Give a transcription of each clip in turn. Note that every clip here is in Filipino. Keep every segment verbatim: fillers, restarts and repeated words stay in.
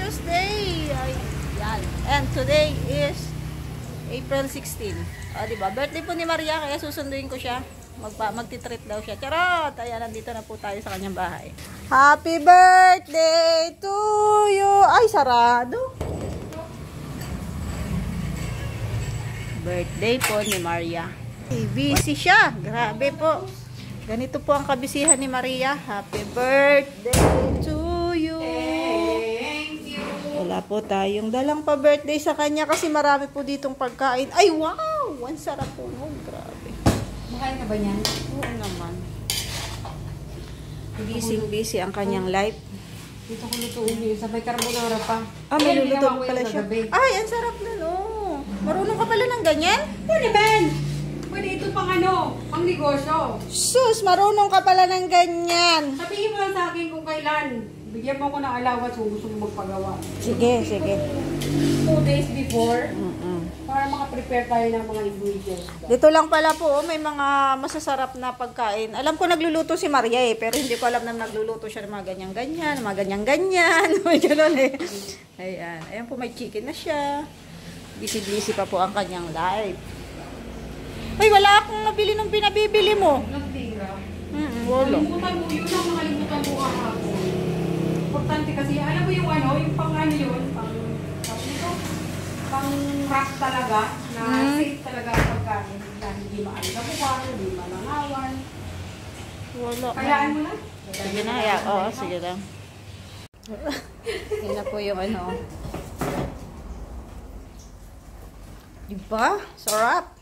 Tuesday! Ay, yan. And today is April sixteenth. O, diba? Birthday po ni Maria, kaya susunduin ko siya. Magpa magti-treat daw siya. Charot! Ayan, nandito na po tayo sa kanyang bahay. Happy birthday to you! Ay, sarado! Birthday po ni Maria. Ay, busy siya. Grabe po. Ganito po ang kabisihan ni Maria. Happy birthday to you! Thank you! Wala po tayong dalang pa birthday sa kanya kasi marami po ditong pagkain. Ay, wow! Ang sarap po. Oh, grabe. Makain ka ba niyan? Oo naman. Busy-busy ang kanyang life. Dito ko lutuin yun. Sabay carbonara pa. Ah, may Ayan, luluto ginawa ko pala yung siya. kagabi. Ay, ang sarap na, no. Marunong ka pala ng ganyan? Pwede, Ben! Pwede ito pang ano, pang negosyo. Sus, marunong ka pala ng ganyan. Sabihin mo lang sa akin kung kailan. Bigyan mo ko ng allowance kung gusto mo magpagawa. Sige, sige. Two days before, Mm -mm. para makaprepare tayo ng mga ingredients. Dito lang pala po, oh, may mga masasarap na pagkain. Alam ko nagluluto si Maria eh, pero hindi ko alam na nagluluto siya ng mga ganyan-ganyan, mga ganyan-ganyan, may gano'n eh. Ayan, ayan po, may chicken na siya. Busy-busy pa po ang kanyang life. Ay, wala akong nabili nung pinabibili mo. Nagtira. Mm -mm, wala. Kalimutan mo, yun ang makalimutan mo kahapon. Importante kasi, alam mo yung ano, yung pang ano yun, pang, pang ito, pang wrap talaga, na Hmm. safe talaga ang pagkain, na hindi maaligabukan, hindi malangawan. Wala. Kayaan mo na? Sige na, yeah. Oo, sige lang. Yan na po yung ano. Diba? Sarap.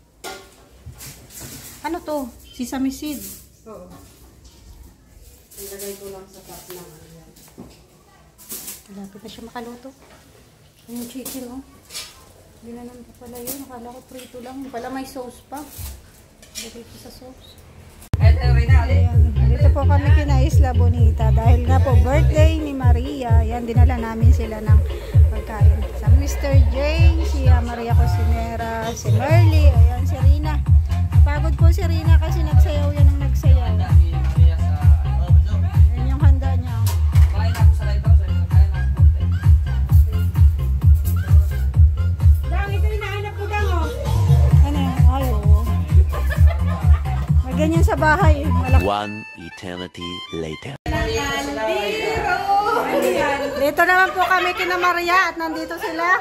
Ano to? Sesame seed. Oo. Ilagay ko lang sa top ng ano yan. Malapit na siya makaluto. Yung chicken, oh. Hindi na naman pa pala yun. Akala ko prito lang. Pala may sauce pa. Lagay ko sa sauce. Ayan. Dito po kami kina Isla Bonita. Dahil nga po birthday ni Maria. Yan, dinala namin sila ng pagkain. Sa mister J, si Maria Cosinera, si Merly, ayan si Rina. Napagod po si Rina kasi nagsayaw yan ng nagsayaw. Ayan yung handa niya. Dang, ito hinahanap ko dang, oh. Ano yan? Ay, oo. May ganyan sa bahay. Malaki. One eternity later. Dito naman po kami kina Maria at nandito sila.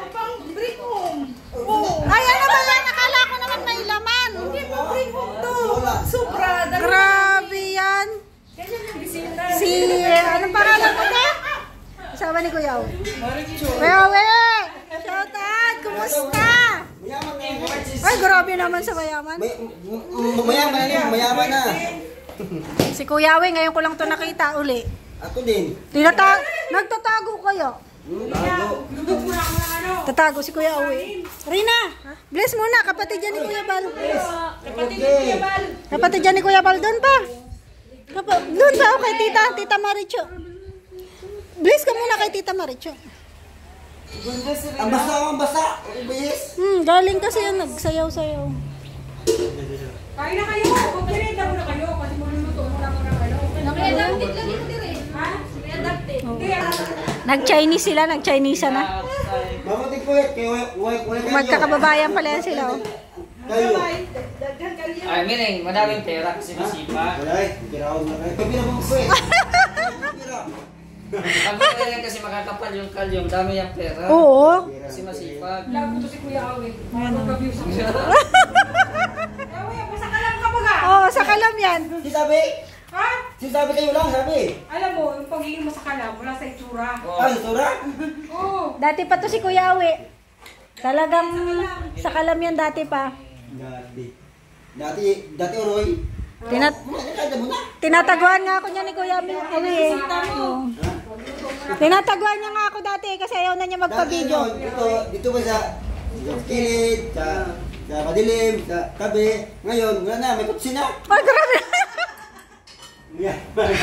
Ay, ano ba yan? Nakala ko naman may laman. Hindi po brick home to. Supra. Grabe yan. Si, anong pangalan mo na? Asawa ni Kuya Owe. Kuya Owe! Shout out! Kumusta? Ay, grabe naman sa mayaman. Mayaman na yun, mayaman na. Si Kuya Owe, ngayon ko lang to nakita uli. Ako din. Tinata nagtatago kayo. Bago. Dudog mo na ako ng ano. Tatago si Kuya Owe. Rina, bless muna. Kapatid yan ni Kuya Bal. Kapatid ni Kuya Bal. Kapatid yan ni Kuya Bal. Doon pa. Kapa doon pa. Okay, tita. Tita Maricho. Bless ka muna kay Tita Maricho. Ang basa, ang basa. Ubis. Hmm, galing kasi yan. Nagsayaw-sayaw. Kain na kayo. Magpirenda mo na kayo. Kasi maluluto mo na mo ng ano. Naki-adapted lang ito rin. Ha? Naki-adapted. Nag-Chinese sila. Nag-Chinese na. Mabuting po yan. Kaya wala kayo. Magkakababayan pala yan sila. Oh. Kayo. Ay, miring, madaming pera kasi masipag. Wala eh. Piraw na kayo. Pabira mo po eh. Pabira. Ang pera kasi makakapal yung kalyong, dami yung pera. Oo. Kasi masipag. Labo to si Kuya Awe. Magka-views ako. Awe, pasakalan ka baga. Oo, sa kalam yan. Sinabi. Ha? Sinabi kayo lang, sabi. Alam mo, yung pagiging masakala, wala sa itsura. Ay, tura. Oo. Dati pa to si Kuya Awe. Talagang sa kalam yan dati pa. Dati. Dati, dati Oroy. Tinat Nakakada mo na. tinataguan nga ako niya ni Kuya Awe eh. Oo. Tinataguan niya nga ako dati kasi ayaw na niya Dati magpa-video. ano, dito, dito ba sa sa kilid, sa, sa madilim, sa tabi. Ngayon, wala na, may kutsina. Ay, grabe. Yeah.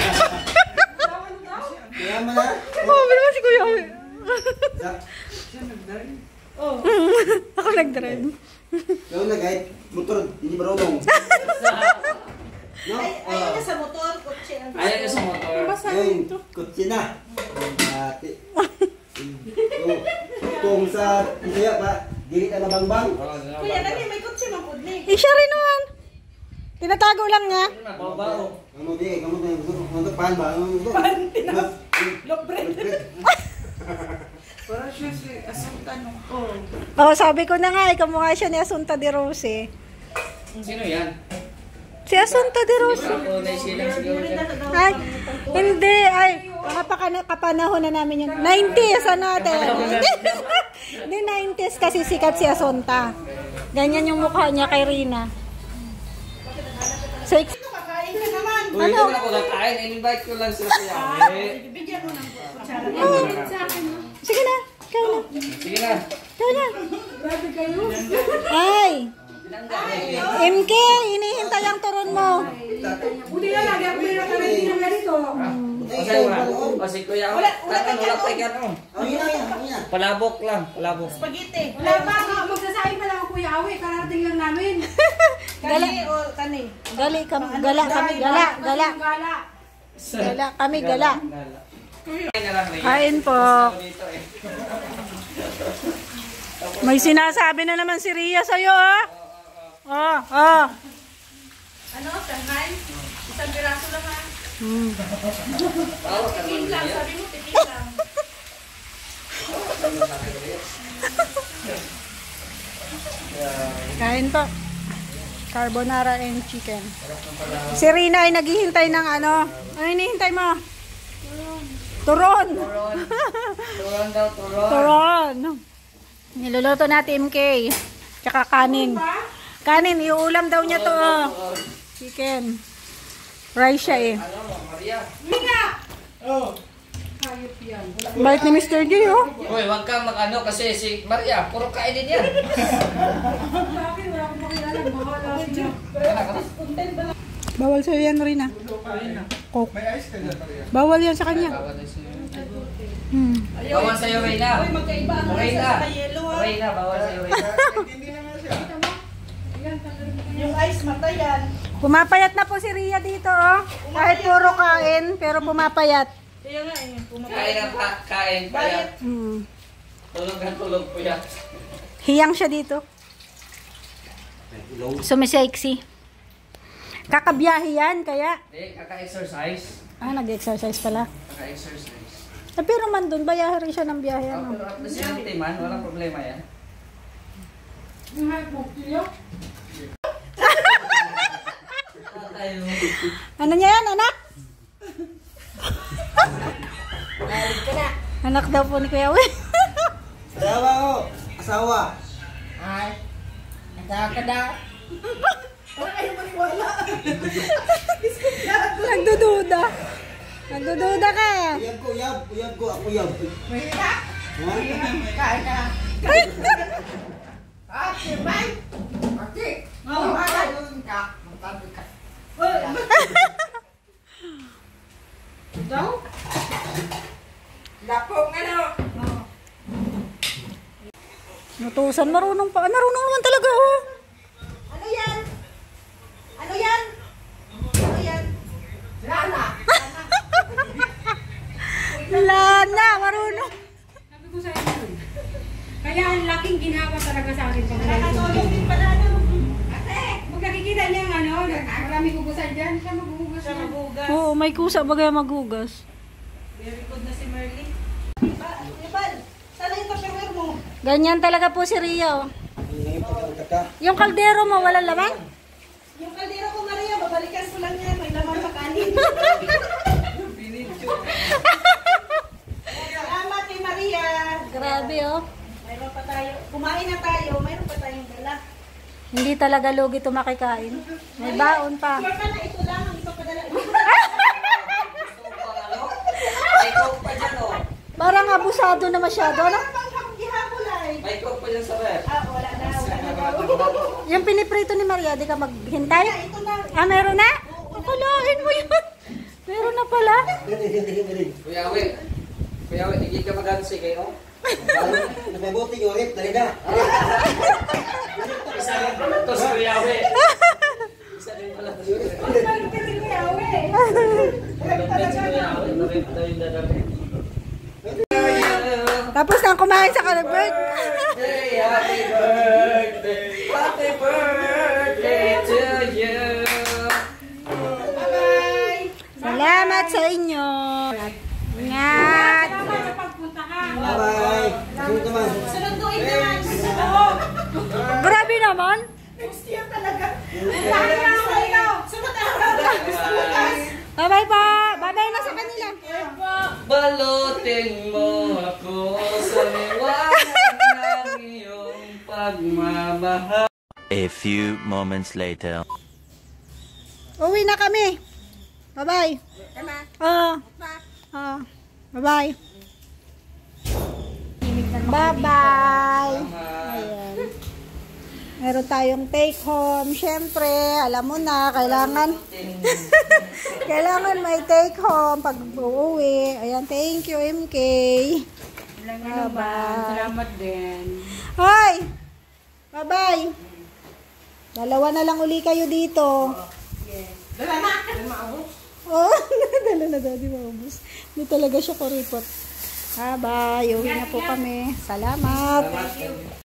Kaya mo na. Oh, naman si Kuya Awe. Sa- Ako nag-drive. Gawin na kahit motor, hindi marunong. No? Ayaw na sa motor, kotse. Ayaw na sa motor. Ngayon, kutsina. Dati. kung sa Bisaya pa, dili na mabangbang. Kuya, dali may kutsi mapudli. Eh, siya rin naman. Tinatago lang niya. Kamu di, kamu di, untuk pan ba? Pan, tinas. Lobre. Parang siya si Asunta nung ko. Oo, sabi ko na nga, ikamukha siya ni Asunta de Rose. Sino yan? Si Asunta de Rose. Ako na silang siguro dyan. Ay, hindi. Ay, mga pakana- kapanahon na namin yun. nineties, ano natin? Hindi, nineties kasi sikat si Asunta. Ganyan yung mukha niya kay Rina. Sex. Kakain ka naman. Uy, hindi mo na ako kakain. In-invite ko lang sila kuya. Eh, Bigyan mo ng kutsara. Sige na. Kaya na. Sige na. Kaya na. Ay. M K, inihintay ang turon mo. Buti na lagi ako may nakaready na ganito. Kasi wala. Kasi kuya, wala wala tayo ano. Ang ina, ang ina. Palabok lang, palabok. Spaghetti. Wala pa ako. Magsasaing pa lang ako Kuya Awi. Karating lang namin. Gala. Kani o kani? Gali kami, gala kami, gala, gala. Gala. Gala kami, gala. Kain na lang, Rhea. Kain po. Dito eh. May sinasabi na naman si Ria sa'yo, ah. Oh, oh. Ano? Shanghai? Isang piraso lang ha? Hmm. Tawag ka Tikim naman, lang. Rhea. Sabi mo tikim lang. Kain po. Carbonara and chicken. Si Rina ay naghihintay ng ano. Ano hinihintay mo? Turon. Turon daw, turon. Turon. Niluluto natin M K. Tsaka kanin. Kanin, iuulam daw niya to. Oh. Chicken. Rice siya eh. Ano mo, Maria? Minga! Bait ni Mister J, oh. Uy, wag kang mag-ano kasi si Maria, puro kain din yan. Bakit? Wala akong makilala. Bahala siya. Bawal sa'yo yan, Rina. Coke. Bawal yan sa kanya. Hmm. Bawal sa'yo, Reyna. Uy, magkaiba ang Reyna. sa yelo ha. Reyna, bawal sa'yo, Reyna. Yung ice mata yan. Pumapayat na po si Ria dito, oh. Kahit puro kain, pero pumapayat. Kaya nga eh. Kain Kumakain. ang pa, kain, kaya Hmm. tulog ang tulog po yan. Hiyang siya dito. Sumisexy. Kakabiyahe yan, kaya. Hindi, kaka-exercise. Ah, nag-exercise pala. Kaka-exercise. Eh, pero man doon, bayahe rin siya ng biyahe. Ah, Ano? pero at least yung timan, walang problema yan. Tayo. Ano niya yan, anak? Anak daw po ni Kuya Will. Asawa ko, asawa. Ay. Nagkakada. Wala kayong maniwala. Nagdududa. Nagdududa ka. Uyab ko, uyab, uyab ko, ako uyab. Mahirap. Ha? Kain ka. Ah, sibay. Ate. Oh, ay. Ka. Magtabi ka. Daw? Lapong ano? Nutusan, marunong pa. Marunong naman talaga, oh. Ano yan? Ano yan? Ano yan? Lana. Lana, marunong. Sabi ko sa inyo. Kaya ang laking ginawa talaga sa akin pag Nakatulog din pala ano. Ate. Pag nakikita niya ang ano, marami kukusan dyan, siya maghuhugas Siya na. mabugas. Oo, may kusa bagay maghugas. Very good na si Merly. Ba, Ibal, sana yung tupperware mo. Ganyan talaga po si Ria, oh. Ngayon pagkakata. Yung kaldero mo, walang laman? Yung kaldero ko, Maria, babalikan ko lang yan. May laman pa kanin. Salamat kay Maria. Grabe, oh. Mayroon pa tayo. Kumain na tayo, mayroon pa tayong dala. Hindi talaga lugi ito makikain. May baon pa. Sure ka na ito lang ang ipapadala. May coke pa dyan, oh. Parang abusado na masyado, ano? Ano bang hapon-hapulay? May coke pa dyan sa ref. Ah, wala na. Wala na daw. Yung piniprito ni Maria, di ka maghintay? Ito na. Ah, meron na? Akalain mo yun. Meron na pala. Kuya Awi. Kuya Awi, hindi ka mag-ansi kayo. Nagmabuti yung rip, dali na. Isa rin pala to si Kuya Awi. Isa rin pala to si Kuya Awi. Malupit si Kuya Awe. Malupit si Kuya Awi. Narip daw yung dadalhin. Tapos nang kumain sa kalabert. Hey, happy birthday, happy birthday to you. Bye-bye! Salamat sa inyo. Ingat. Salamat sa pagpunta ha. Bye-bye. Sunod naman. Sununduin naman! Oo! Grabe naman. Next year talaga! Lahat na ako ito! Sunod araw! Bye-bye po. Bye-bye na sa kanila. Balutin mo ako sa liwanag ng iyong pagmamahal. A few moments later. Uwi na kami. Bye-bye. Oo. Oo. Bye-bye. Bye-bye. Ayan. Meron tayong take home. Siyempre, alam mo na, kailangan kailangan may take home pag uuwi. Ayan, thank you, M K. Bye-bye. Salamat din. Hoy! Bye-bye. Dalawa na lang uli kayo dito. Dala na! Dala maabot. Oh, dala na daw, di maubos. Hindi talaga siya kuripot. Bye-bye. Uwi na po kami. Salamat.